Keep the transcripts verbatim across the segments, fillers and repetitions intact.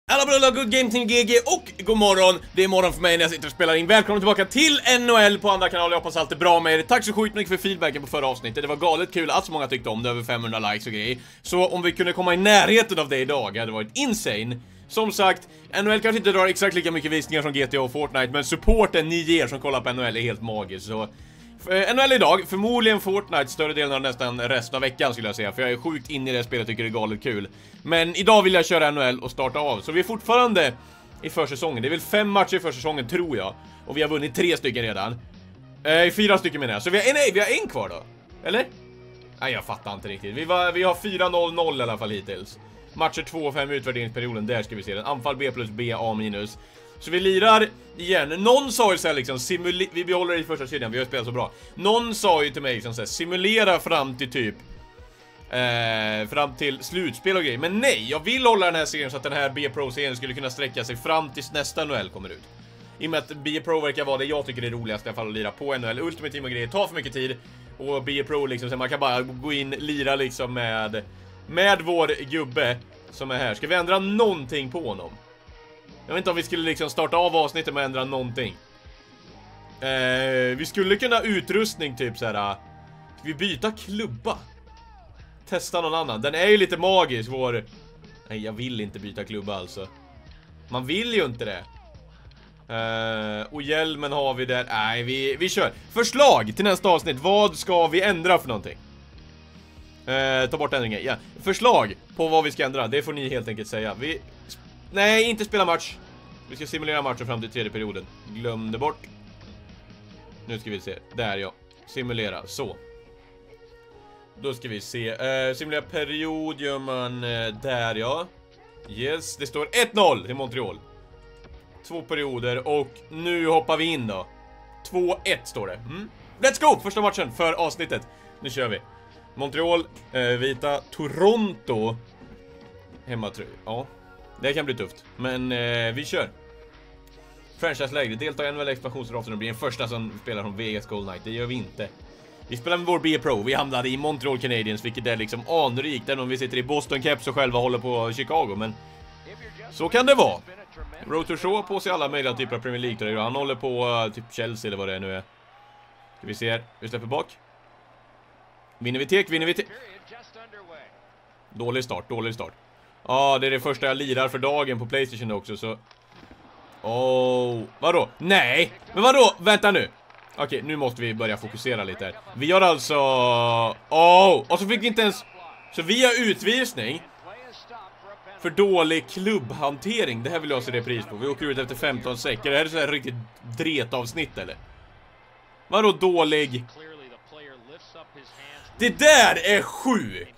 Alla bröder, Good Game Team G G och god morgon. Det är morgon för mig när jag sitter och spelar in. Välkommen tillbaka till N H L på andra kanal. Jag hoppas allt är bra med er. Tack så sjukt mycket för feedbacken på förra avsnittet. Det var galet kul att så många tyckte om det, över femhundra likes och grejer. Så om vi kunde komma i närheten av det idag hade varit insane. Som sagt, N H L kanske inte drar exakt lika mycket visningar som G T A och Fortnite, men supporten ni ger som kollar på N H L är helt magisk. Så N H L idag, förmodligen Fortnite större delen av nästan resten av veckan skulle jag säga. För jag är sjukt inne i det spelet och tycker det är galet kul. Men idag vill jag köra N H L och starta av. Så vi är fortfarande i försäsongen. Det är väl fem matcher i försäsongen tror jag. Och vi har vunnit tre stycken redan. Eh, fyra stycken menar jag. Så vi har, nej, vi har en kvar då. Eller? Nej, jag fattar inte riktigt. Vi, var, vi har fyra noll noll i alla fall hittills. Matcher två och fem utvärderingsperioden. Där ska vi se den. Anfall B plus B, A minus. Så vi lirar igen. Någon sa ju så här liksom, simule- vi behåller i första kedjan, vi har spelat så bra. Någon sa ju till mig liksom så här, simulera fram till typ eh, fram till slutspel och grejer. Men nej, jag vill hålla den här serien så att den här B-Pro-serien skulle kunna sträcka sig fram tills nästa N H L kommer ut. I och med att B-Pro verkar vara det jag tycker är roligast i alla fall att lira på N H L. Ultimate Team och grejer tar för mycket tid. Och B-Pro liksom, så man kan bara gå in, lira liksom med Med vår gubbe som är här. Ska vi ändra någonting på honom? Jag vet inte om vi skulle liksom starta av avsnittet med att ändra någonting. Eh, vi skulle kunna utrustning typ så här. Ska vi byta klubba? Testa någon annan. Den är ju lite magisk vår. Nej, jag vill inte byta klubba alltså. Man vill ju inte det. Eh, och hjälmen har vi där. Nej, vi, vi kör. Förslag till nästa avsnitt. Vad ska vi ändra för någonting? Eh, ta bort ändringen. Ja. Förslag på vad vi ska ändra. Det får ni helt enkelt säga. Vi... Nej, inte spela match. Vi ska simulera matchen fram till tredje perioden. Glömde bort. Nu ska vi se. Där ja. Simulera. Så. Då ska vi se. Eh, simulera period gör man eh, där ja. Yes. Det står ett noll till Montreal. Två perioder. Och nu hoppar vi in då. två ett står det. Mm. Let's go! Första matchen för avsnittet. Nu kör vi. Montreal. Eh, vita. Toronto. Hemmatröj. Ja. Det kan bli tufft, men eh, vi kör. Franchise-läge, deltar i N H L expansionsdraften och blir den första som spelar från Vegas Gold Knight. Det gör vi inte. Vi spelar med vår B-Pro, vi hamnade i Montreal Canadiens, vilket är liksom anrikt. Även om vi sitter i Boston Caps och själva håller på Chicago, men så kan det vara. Road to Show på sig alla möjliga typer av Premier League. Han håller på uh, typ Chelsea eller vad det är nu är. Ska vi se här, vi släpper bak. Vinner vi tek, vinner vi tek. Dålig start, dålig start. Ja, ah, det är det första jag lirar för dagen på PlayStation också, så... Åh, oh, vadå? Nej, men vadå? Vänta nu. Okej, okay, nu måste vi börja fokusera lite här. Vi gör alltså... Åh, oh, och så fick vi inte ens... Så vi har utvisning för dålig klubbhantering. Det här vill jag se det pris på. Vi åker ut efter femton säckar. Det här är så här riktigt dretavsnitt, eller? Vadå dålig? Det där är sjukt!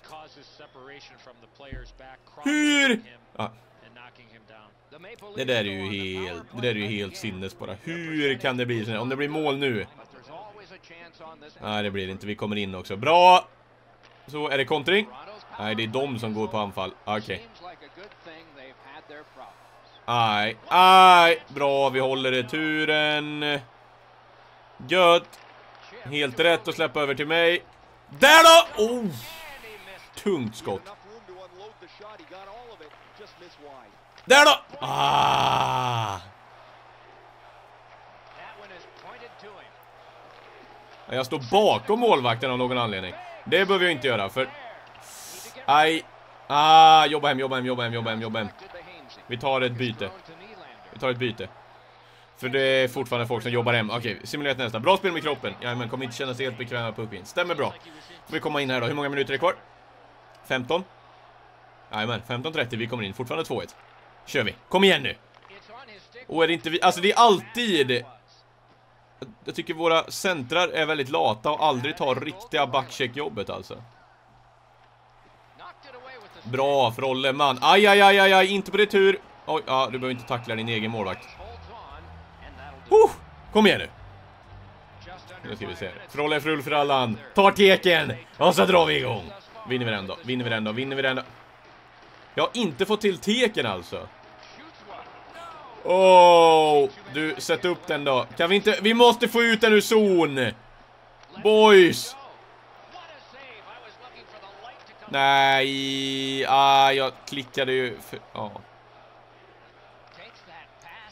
Hur? Ah. Det där är ju helt Det där är ju helt sinnes bara. Hur kan det bli så här? Om det blir mål nu? Nej, det blir det inte. Vi kommer in också. Bra! Så är det kontring? Nej, det är de som går på anfall. Okej. Okay. Aj, aj. Bra, vi håller returen. Gött. Helt rätt att släppa över till mig. Där då! Oh! Tungt skott. Där då! Ah! Jag står bakom målvakten av någon anledning. Det behöver jag inte göra för... Aj. Ah, jobba hem, jobba hem, jobba hem, jobba hem, jobba hem. Vi tar ett byte. Vi tar ett byte. För det är fortfarande folk som jobbar hem. Okej, simulerat nästa. Bra spel med kroppen. Ja, men kommer inte känna sig helt bekväma på pucken. Stämmer bra. Får vi komma in här då. Hur många minuter är det kvar? femton. Nej, men femton trettio. Vi kommer in. Fortfarande två ett. Kör vi. Kom igen nu. Och är det inte vi... Alltså det är alltid... Jag tycker våra centrar är väldigt lata och aldrig tar riktiga backcheck-jobbet alltså. Bra för Olleman. Aj, aj, aj, aj, aj. Inte på det tur. Oj, ja, du behöver inte tackla din egen målvakt. Uh, kom igen nu. Nu ska vi se. Frolle frull för allan. Tar teken. Och så drar vi igång. Vinner vi den då. Vinner vi den då. Vinner vi den då. Jag har inte fått till teken alltså. Åh, oh, du, sätt upp den då. Kan vi inte, vi måste få ut den ur zon. Boys. Nej, ah, jag klickade ju för, ja.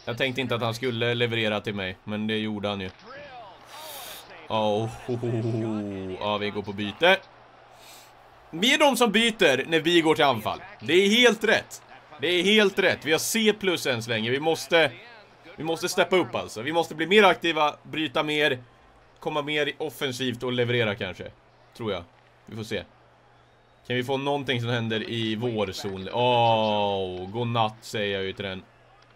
Jag tänkte inte att han skulle leverera till mig, men det gjorde han ju. Oh, oh, oh, oh. Ja, vi går på byte. Vi är de som byter när vi går till anfall. Det är helt rätt. Det är helt rätt. Vi har C plus än så länge. Vi måste Vi måste steppa upp alltså. Vi måste bli mer aktiva, bryta mer, komma mer offensivt och leverera kanske. Tror jag. Vi får se. Kan vi få någonting som händer i vår zon? Åh, oh, godnatt säger jag ju till den.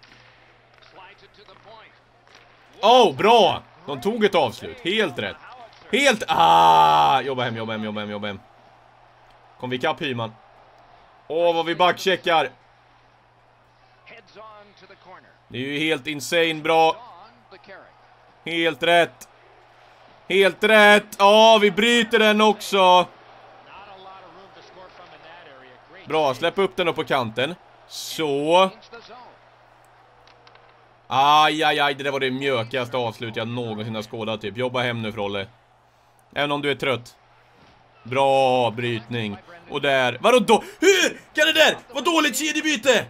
Åh, oh, bra! De tog ett avslut. Helt rätt. Helt... Ah! Jobba hem, jobba hem, jobba hem, jobba hem. Kom vi kapp Hyman. Åh, oh, vad vi backcheckar. Det är ju helt insane bra. Helt rätt. Helt rätt. Ja, oh, vi bryter den också. Bra, släpp upp den upp på kanten. Så. Aj, aj, aj, det där var det mjökigaste avslut jag någonsin har skådat typ. Jobba hem nu, Frolle. Även om du är trött. Bra brytning. Och där, vadå då? Hur kan det där? Vad dåligt kedjebyte?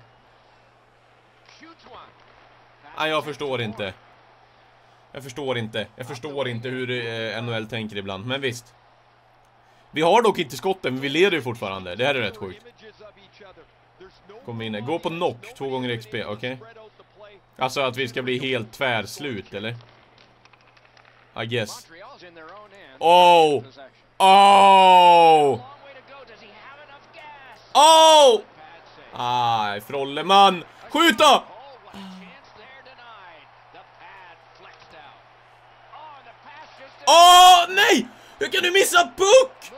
Nej, jag förstår inte. Jag förstår inte. Jag förstår inte hur eh, N H L tänker ibland. Men visst. Vi har dock inte skotten, men vi leder ju fortfarande. Det här är rätt sjukt. Kom in här. Gå på knock två gånger X P, okej? Okay? Alltså att vi ska bli helt tvärslut, eller? I guess. Oh! Oh! Oh! Aj, Frolleman! Skjuta! Åh, oh, nej! Hur kan du missa puck?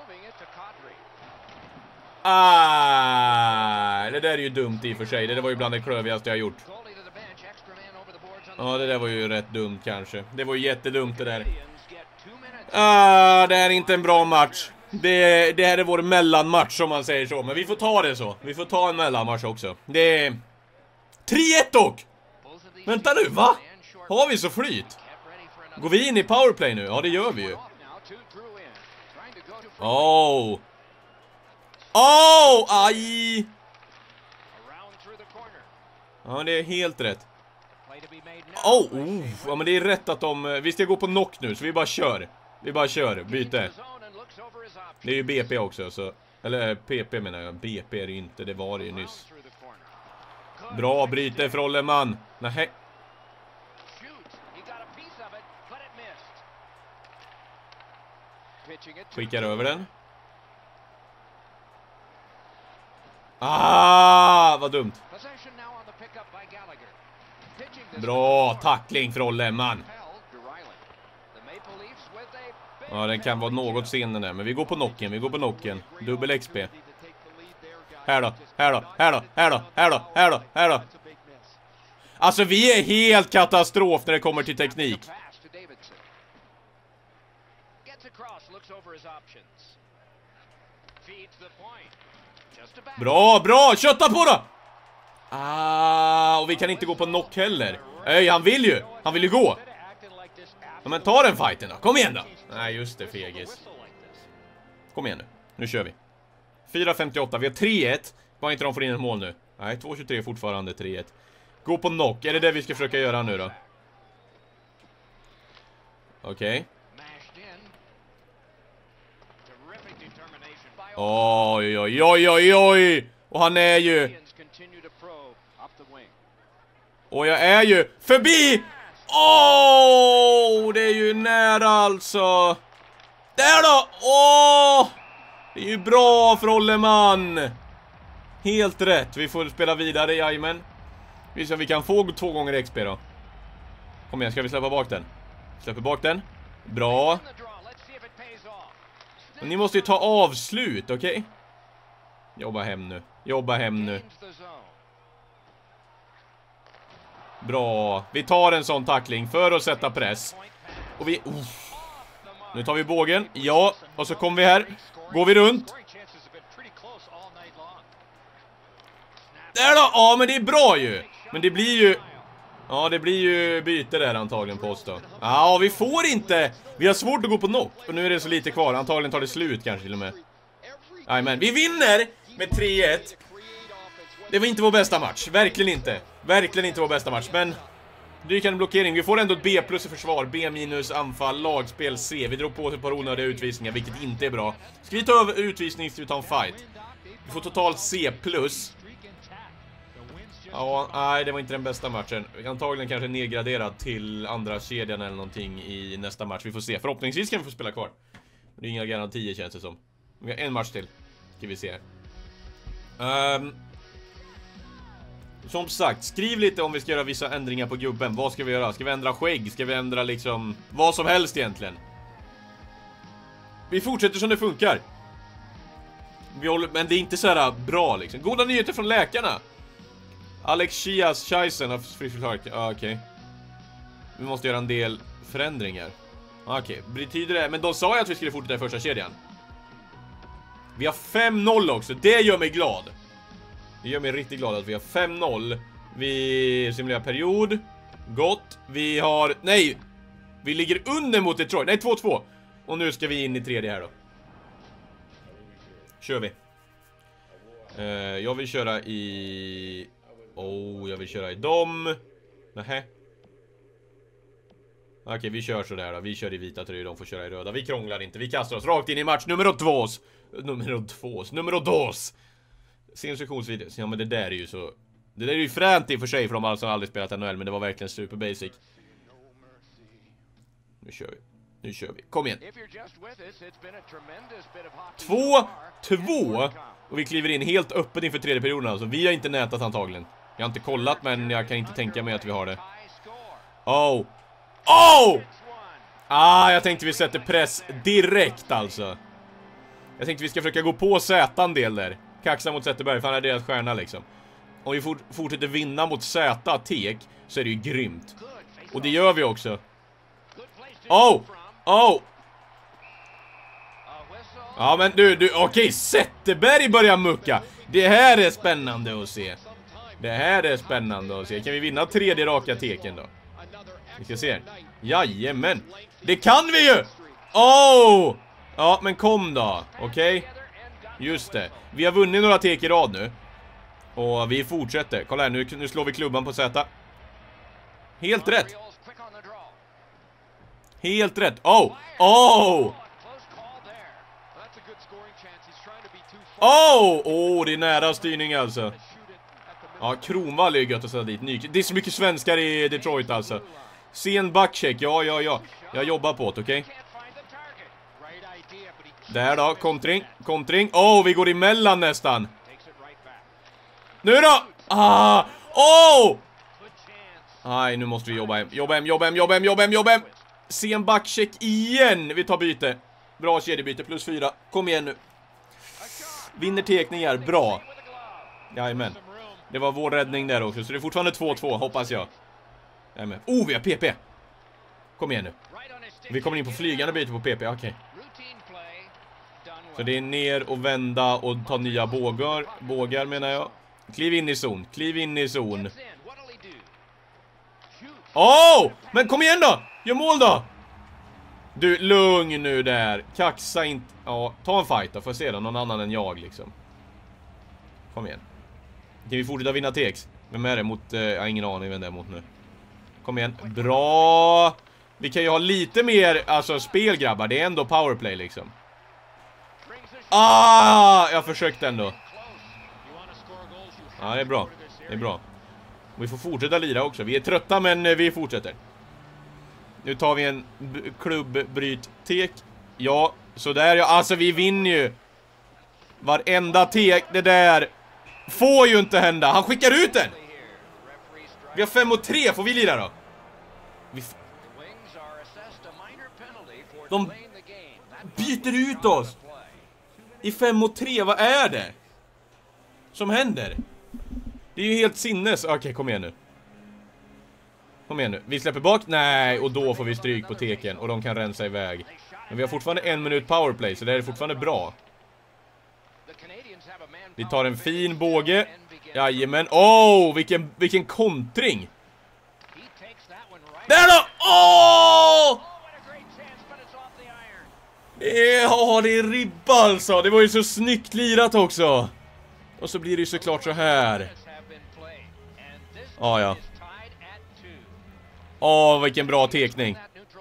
Ah, det där är ju dumt i och för sig. Det där var ju bland det klövigaste jag gjort. Ja, det där var ju rätt dumt kanske. Det var ju jättedumt det där. Ah, det här är inte en bra match. Det, det här är vår mellanmatch om man säger så. Men vi får ta det så. Vi får ta en mellanmatch också. Det är tre ett dock. Vänta nu, va? Har vi så flyt? Går vi in i powerplay nu? Ja, det gör vi ju. Oh. Oh, aj. Ja, det är helt rätt. Oh, oh. Ja, men det är rätt att de... Vi ska gå på knock nu, så vi bara kör. Vi bara kör, byte. Det är ju B P också, så... Eller P P menar jag. B P är det inte, det var det ju nyss. Bra bryte, Frolleman. Nej. Skickar över den. Ah, vad dumt. Bra tackling, Frolleman. Ja, den kan vara något sen den där. Men vi går på knocken, vi går på knocken. Dubbel X P. Här då, här då, här då, här då, här då, här då, här då. Alltså vi är helt katastrof när det kommer till teknik. Bra, bra, kötta på då. Ah, och vi kan inte gå på knock heller. Ej, han vill ju, han vill ju gå. Ja, men ta den fighten då, kom igen då. Nej, just det, fegis. Kom igen nu, nu kör vi. fyra femtioåtta, vi har tre ett. Bara inte de får in ett mål nu. Nej, två tjugotre fortfarande, tre ett. Gå på knock, är det det vi ska försöka göra nu då? Okej. Oj, oj, oj, oj, oj. Och han är ju... Och jag är ju förbi. Åh, oh, det är ju nära alltså. Där då. Åh, oh, det är ju bra, Frolleman. Helt rätt, vi får spela vidare, jajmen. Vi ser om vi kan få två gånger X P då. Kom igen, ska vi släppa bak den? Släpper bak den. Bra. Men ni måste ju ta avslut, okej? Okay? Jobba hem nu. Jobba hem nu. Bra. Vi tar en sån tackling för att sätta press. Och vi... Uh. Nu tar vi bågen. Ja, och så kommer vi här. Går vi runt. Där då! Ja, men det är bra ju. Men det blir ju... Ja, det blir ju byte där antagligen på oss då. Ja, vi får inte... Vi har svårt att gå på knock. Och nu är det så lite kvar. Antagligen tar det slut kanske till och med. Nej, men vi vinner med tre ett. Det var inte vår bästa match. Verkligen inte. Verkligen inte vår bästa match. Men Dykande blockering. Vi får ändå ett B plus i försvar. B minus anfall. Lagspel C. Vi drog på oss ett par onödiga utvisningar, vilket inte är bra. Ska vi ta över utvisning, ska vi ta en fight. Vi får totalt C plus. Ja, nej, det var inte den bästa matchen. Antagligen kanske nedgraderad till andra kedjan eller någonting i nästa match. Vi får se. Förhoppningsvis kan vi få spela kvar. Det är inga garantier, känns det som. Vi har en match till. Ska vi se här. Um, som sagt, skriv lite om vi ska göra vissa ändringar på gubben. Vad ska vi göra? Ska vi ändra skägg? Ska vi ändra liksom vad som helst egentligen? Vi fortsätter som det funkar. Vi håller, men det är inte så här bra liksom. Goda nyheter från läkarna. Alex Chias Scheisen har friskförklarat. Ah, okej. Okay. Vi måste göra en del förändringar. Okej, okay. Betyder det? Men de sa ju att vi skulle fortsätta i första kedjan. Vi har fem noll också. Det gör mig glad. Det gör mig riktigt glad att vi har fem noll. Vi simulerar period. Gott. Vi har... Nej! Vi ligger under mot Detroit. Nej, två två. Och nu ska vi in i tredje här då. Kör vi. Uh, jag vill köra i... Oh, jag vill köra i dem. Nähä. Okej, okay, vi kör så där då. Vi kör i vita tröjor, de får köra i röda. Vi krånglar inte, vi kastar oss rakt in i match nummer två. Nummer två, nummer dos. Instruktionsvideo. Ja, men det där är ju så... Det där är ju fränt i och för sig för de alltså aldrig spelat N H L, men det var verkligen super basic. Nu kör vi. Nu kör vi. Kom igen. två två. Och vi kliver in helt öppet inför tredje perioden alltså. Vi har inte nätat antagligen. Jag har inte kollat, men jag kan inte tänka mig att vi har det. Oh. Oh! Ah, jag tänkte vi sätter press direkt alltså. Jag tänkte vi ska försöka gå på Z en del där. Kaxa mot Zetterberg, för han är deras stjärna liksom. Om vi fort fortsätter vinna mot Z Tek så är det ju grymt. Och det gör vi också. Oh! Oh! Ja men du, du okej, okay, Zetterberg börjar mucka. Det här är spännande att se. Det här är spännande att se. Kan vi vinna tredje raka Teken då? Vi ska se. Jajamän. Det kan vi ju! Oh! Ja, men kom då. Okej? Okay? Just det. Vi har vunnit några tek i rad nu. Och vi fortsätter. Kolla här, nu, nu slår vi klubban på Z. Helt rätt. Helt rätt. Oh! Oh! Oh! Oh, det är nära styrning alltså. Ja, Kronwall är ju gött att sätta dit. Ny. Det är så mycket svenskar i Detroit alltså. Sen backcheck, ja, ja, ja. Jag jobbar på det, okej? Okay? Där då, kontring, kontring. Åh, oh, vi går emellan nästan. Nu då! Ah! Åh! Oh! Nej, nu måste vi jobba hem. Jobba hem, jobba hem, jobba hem, jobba hem, jobba hem. Sen backcheck igen. Vi tar byte. Bra kedjebyte, plus fyra. Kom igen nu. Vinner tekningar, bra. Jajamän. Det var vår räddning där också, så det är fortfarande två två, hoppas jag. Jajamän. Oh, vi har P P. Kom igen nu. Vi kommer in på flygande byte på P P, okej. Okay. Så det är ner och vända och ta nya bågar. Bågar menar jag. Kliv in i zon, kliv in i zon. Åh! Oh! Men kom igen då! Gör mål då! Du, lugn nu där. Kaxa inte... Ja, ta en fight då, får jag se då. Någon annan än jag liksom. Kom igen. Kan vi fortsätta vinna tex? Vem är det mot... Eh, jag har ingen aning vem det är mot nu. Kom igen. Bra! Vi kan ju ha lite mer, alltså, spel grabbar. Det är ändå powerplay liksom. Ah! Jag försökte ändå. Ja, det är bra. Det är bra. Vi får fortsätta lira också. Vi är trötta, men vi fortsätter. Nu tar vi en klubbbryt-tek. Ja, så där ja. Alltså, vi vinner ju. Varenda tek, det där får ju inte hända. Han skickar ut den. Vi har fem och tre. Får vi lira då? Vi f De byter ut oss. I fem och tre, vad är det som händer? Det är ju helt sinnes. Okej, okay, kom igen nu. Kom igen nu. Vi släpper bak. Nej, och då får vi stryk på teken. Och de kan rensa iväg. Men vi har fortfarande en minut powerplay, så det är fortfarande bra. Vi tar en fin båge. Jajamän. Åh, oh, vilken, vilken kontring. Där då! Åh! Oh! Ja, det är ribba alltså. Det var ju så snyggt lirat också. Och så blir det ju såklart så här. Ah, ja. Åh, vilken bra tekning.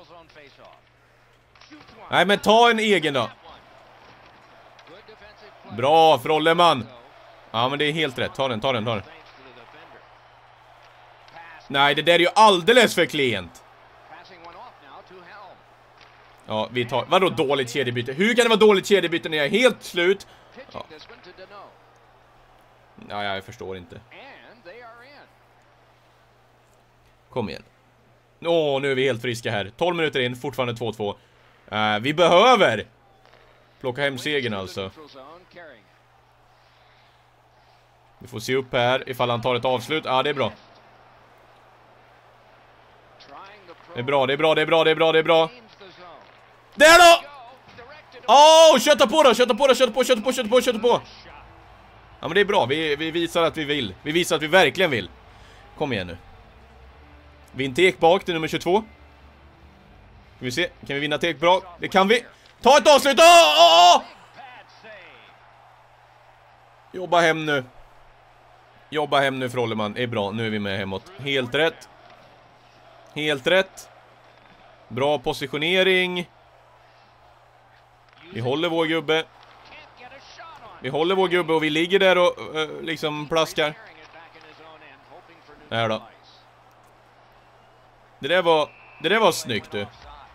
Nej, men ta en egen då. Bra, Frolleman. Ja, men det är helt rätt. Ta den, ta den, ta den. Nej, det där är ju alldeles för klent. Ja, vi tar... Vadå dåligt kedjebyte? Hur kan det vara dåligt kedjebyte när jag är helt slut? Ja, ja jag förstår inte. Kom igen. Åh, nu är vi helt friska här. tolv minuter in, fortfarande två två. Uh, vi behöver plocka hem segern alltså. Vi får se upp här ifall han tar ett avslut. Ja, ah, det är bra. Det är bra, det är bra, det är bra, det är bra, det är bra. Där då! Åh, oh, kötta på då, kötta på då, kötta på, kötta på, kötta på, kötta på. Ja, men det är bra, vi, vi visar att vi vill. Vi visar att vi verkligen vill. Kom igen nu. Vinn tek bak till nummer tjugotvå. Ska vi se, kan vi vinna tek bra? Det kan vi. Ta ett avslut! Åh, åh, åh! Jobba hem nu. Jobba hem nu, Frolleman. Det är bra, nu är vi med hemåt. Helt rätt. Helt rätt. Bra positionering. Vi håller vår gubbe. Vi håller vår gubbe och vi ligger där och uh, liksom plaskar. Där då. Det där var... Det där var snyggt du.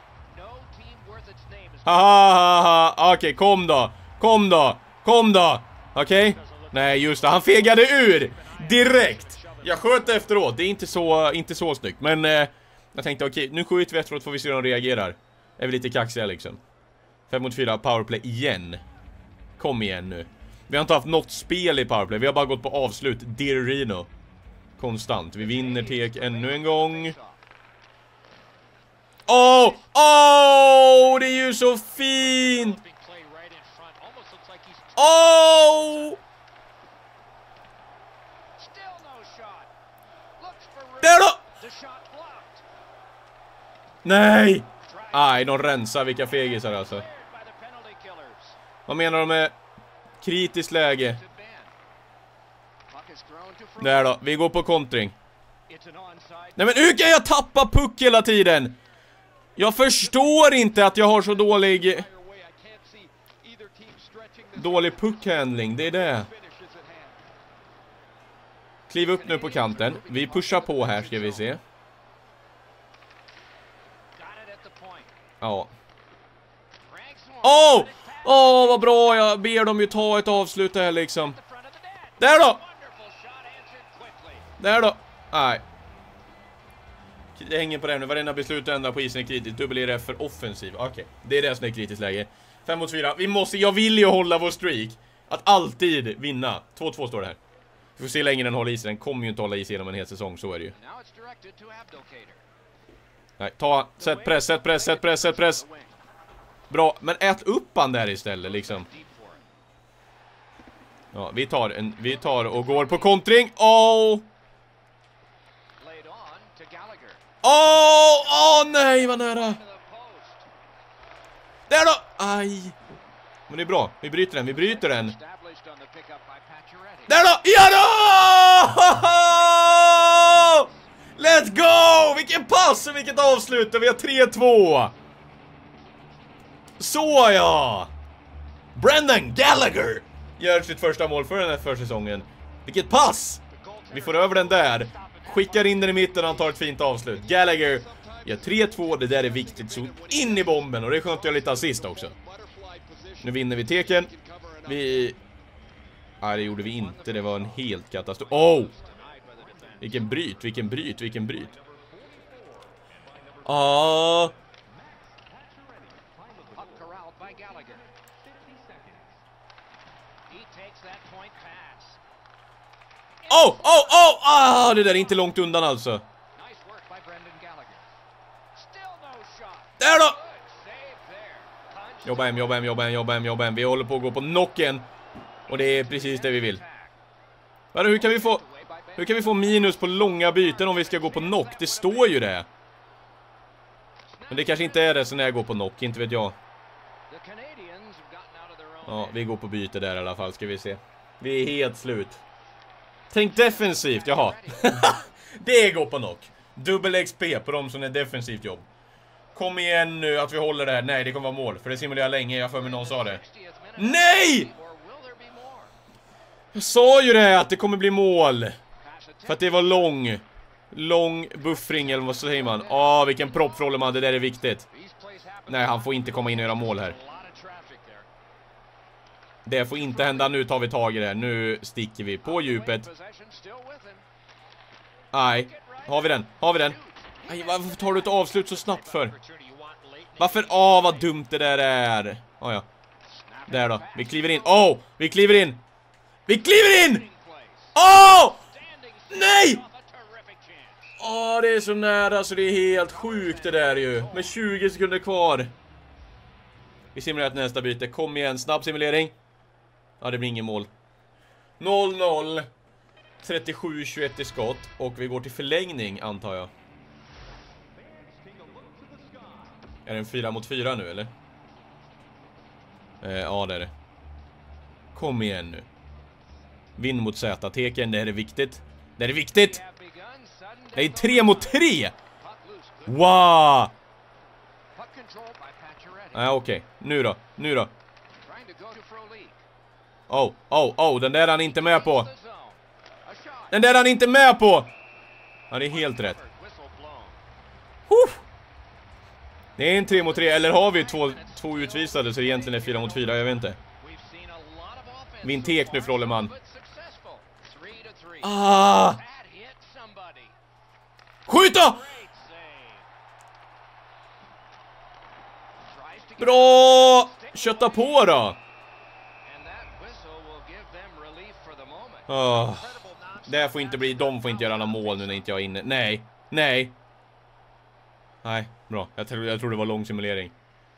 Haha, okej, okay, kom då. Kom då, kom då. Okej, okay. Nej just det, han fegade ur direkt. Jag sköt efteråt, det är inte så, inte så snyggt. Men eh, jag tänkte okej, okay, nu skjuter vi efteråt, får vi se hur de reagerar. Är vi lite kaxiga liksom. Fem mot fyra, powerplay igen. Kom igen nu. Vi har inte haft något spel i powerplay, vi har bara gått på avslut. Dirino. Konstant, vi vinner tek ännu en gång. Åh, oh, åh, oh, det är ju så fint. Åh! Oh! Där då! Nej! Aj, de rensar, vilka fegisar alltså. Vad menar de med kritiskt läge? Där då, vi går på kontring. Nej men hur kan jag tappa puck hela tiden? Jag förstår inte att jag har så dålig Dålig puckhandling, det är det. Kliv upp nu på kanten. Vi pushar på här, ska vi se. Ja. Åh! Oh! Åh, oh, vad bra, jag ber dem ju ta ett avslut här liksom. Där då! Där då! Nej. Det hänger på det nu, varenda beslut ändrar på isen är kritiskt. Dubbel är för offensiv, okej okay. Det är det som är kritiskt läge. Fem mot fyra, vi måste, jag vill ju hålla vår streak. Att alltid vinna. två två står det här. Vi får se hur länge den håller i sig. Den kommer ju inte hålla i sig genom en hel säsong, så är det ju. Nej, ta, sätt press, sätt press, sätt press, sätt press. Bra, men ät upp han där istället liksom. Ja, vi tar en, vi tar och går på kontring. Åh! Åh, åh nej, vad nära. Där då! Aj! Men det är bra, vi bryter den, vi bryter den. Där då! Ja då! Let's go! Vilken pass och vilket avslut! Vi har tre två. Så ja! Brendan Gallagher gör sitt första mål för den här försäsongen. Vilket pass! Vi får över den där. Skickar in den i mitten och han tar ett fint avslut. Gallagher gör tre två, det där är viktigt. Så in i bomben, och det är skönt att göra lite assist också. Nu vinner vi teken. Vi... Nej, det gjorde vi inte. Det var en helt katastrof. Oh! Vilken bryt, vilken bryt, vilken bryt. Ah. Oh, oh, oh! Ah, det där är inte långt undan alltså. Där då! Jobba hem, jobba hem, jobba hem, jobba hem, jobba hem. Vi håller på att gå på knocken. Och det är precis det vi vill. Vadå, hur kan vi få... Hur kan vi få minus på långa byten om vi ska gå på knock? Det står ju det. Men det kanske inte är det så när jag går på knock, inte vet jag. Ja, vi går på byte där i alla fall, ska vi se. Vi är helt slut. Tänk defensivt, jaha. Det går på knock. Dubbel X P på de som är defensivt jobb. Kom igen nu att vi håller det här. Nej, det kommer vara mål. För det simulerar länge, jag för mig någon sa det. Nej! Jag sa ju det, att det kommer bli mål. För att det var lång. Lång buffring, eller vad säger man? Ah, vilken propp för Olleman, det där är viktigt. Nej, han får inte komma in och göra mål här. Det får inte hända, nu tar vi tag i det. Nu sticker vi på djupet. Nej, har vi den? Har vi den? Nej, varför tar du ett avslut så snabbt för? Varför? Åh, oh, vad dumt det där är. Oh, ja. Där då, vi kliver in. Åh, oh, vi kliver in. Vi kliver in! Åh! Oh! Nej! Åh, oh, det är så nära så det är helt sjukt det där ju. Med tjugo sekunder kvar. Vi simulerar nästa byte. Kom igen, snabb simulering. Ja, det blir ingen mål. noll noll. trettiosju tjugoett i skott. Och vi går till förlängning, antar jag. Är det en fyra mot fyra nu, eller? Eh, ja, det är det. Kom igen nu. Vinn mot Z-teken, det här är viktigt. Det här är viktigt. Det är tre mot tre. Wow. Nej, okej. Okay. Nu då, nu då. Oh, oh, oh, den där är han inte med på. Den där är han inte med på. Ja, det är helt rätt. Huh. Det är en tre mot tre, eller har vi två, två utvisade så det egentligen är fyra mot fyra, jag vet inte. Min tek nu för Olleman. Ah! Skjuta! Bra! Kötta på då! Oh. Det här får inte bli, de får inte göra alla mål nu när inte jag är inne. Nej, nej. Nej, bra. Jag tror, jag tror det var lång simulering.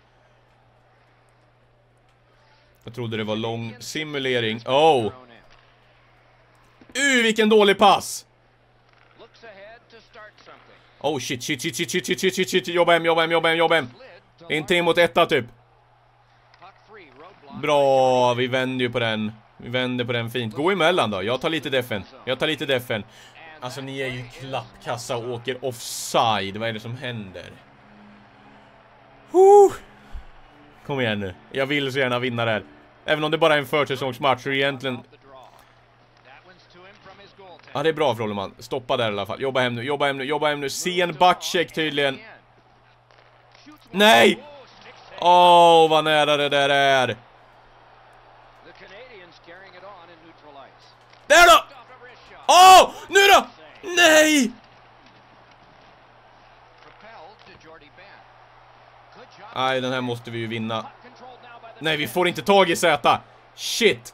Jag trodde det var lång simulering. Oh! Uh, vilken dålig pass! Oh shit, shit, shit, shit, shit, shit, shit, shit, shit. Jobba hem, jobba hem, jobba hem, jobba hem. En tre mot etta typ. Bra, vi vänder ju på den. Vi vänder på den fint. Gå emellan då, jag tar lite defen. Jag tar lite defen. Alltså ni är ju klappkassa och åker offside. Vad är det som händer? Huh. Kom igen nu. Jag vill så gärna vinna det här. Även om det bara är en försäsongsmatch så egentligen... Ja, det är bra för Olleman. Stoppa där i alla fall. Jobba hem nu, jobba hem nu, jobba hem nu. Sen backcheck tydligen. Nej! Åh, oh, vad nära det där är. Där då! Åh, oh, nu då! Nej! Nej, den här måste vi ju vinna. Nej, vi får inte tag i Z. Shit.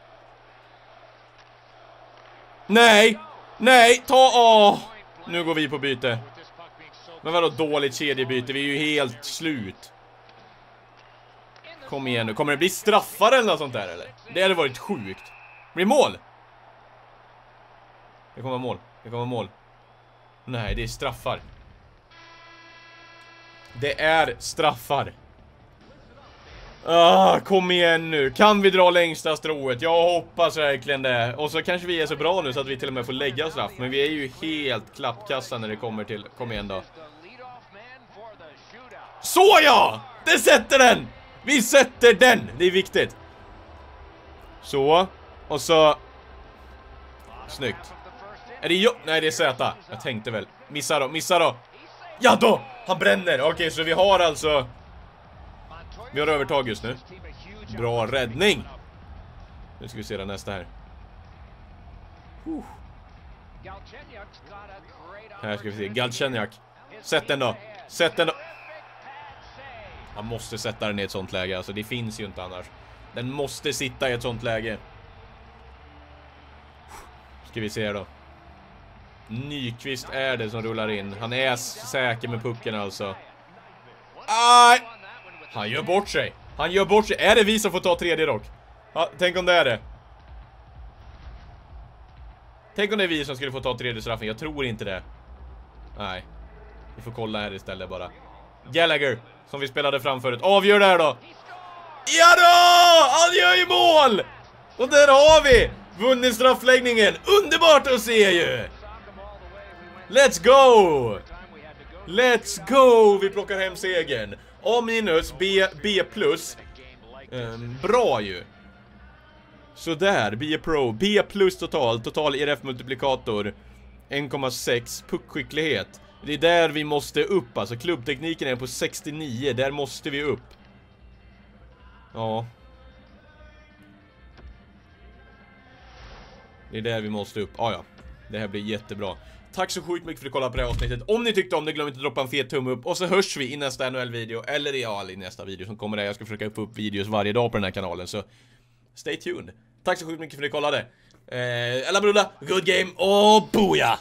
Nej, nej, ta åh. Nu går vi på byte. Men vadå dåligt kedjebyte? Vi är ju helt slut. Kom igen nu, kommer det bli straffar eller något sånt där eller? Det hade varit sjukt. Blir mål? Det kommer mål, det kommer mål. Nej, det är straffar. Det är straffar. Ah, kom igen nu. Kan vi dra längsta strået? Jag hoppas verkligen det. Och så kanske vi är så bra nu så att vi till och med får lägga straff. Men vi är ju helt klappkassa när det kommer till... Kom igen då. Så ja! Det sätter den! Vi sätter den! Det är viktigt. Så. Och så... Snyggt. Är det jo... Nej, det är Z. Jag tänkte väl. Missa då, missa då. Ja då! Han bränner. Okej, okay, så vi har alltså... Vi har övertag just nu. Bra räddning. Nu ska vi se den nästa här. Uh. Här ska vi se. Galchenyak. Sätt den då. Sätt den då. Han måste sätta den i ett sånt läge. Alltså det finns ju inte annars. Den måste sitta i ett sånt läge. Ska vi se då. Nyqvist är det som rullar in. Han är säker med pucken alltså. Aj! Han gör bort sig. Han gör bort sig. Är det vi som får ta tredje dock? Ja, tänk om det är det. Tänk om det är vi som skulle få ta tredje straffen. Jag tror inte det. Nej. Vi får kolla här istället bara. Gallagher, som vi spelade fram förut. Avgör där då. Ja då! Han gör ju mål! Och där har vi vunnit straffläggningen. Underbart att se ju! Let's go! Let's go! Vi plockar hem segern. A minus, B, B plus. Um, bra ju. Så där, B Pro. B plus total. Total E R F-multiplikator. en komma sex. Puckskicklighet. Det är där vi måste upp. Alltså klubbtekniken är på sextionio. Där måste vi upp. Ja. Det är där vi måste upp. Ah, ja, det här blir jättebra. Tack så sjukt mycket för att kolla på det här avsnittet. Om ni tyckte om det, glöm inte att droppa en fet tumme upp. Och så hörs vi i nästa N H L-video. Eller ja, i nästa video som kommer där. Jag ska försöka få upp videos varje dag på den här kanalen. Så stay tuned. Tack så sjukt mycket för att ni kollade. Eh, Ella Brulla, good game och booyah!